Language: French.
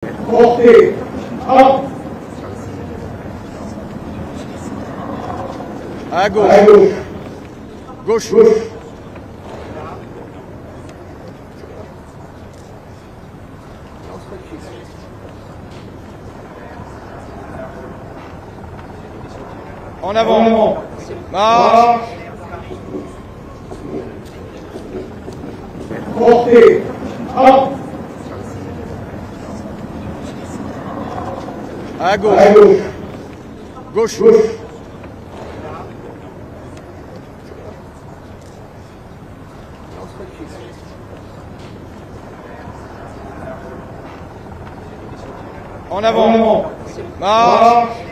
Portez. Hop. À gauche. À gauche. Gauche. Gauche. En avant. En avant. Marche. Portez. Hop. À gauche. À gauche. Gauche. Gauche. En avant. En avant. Marche.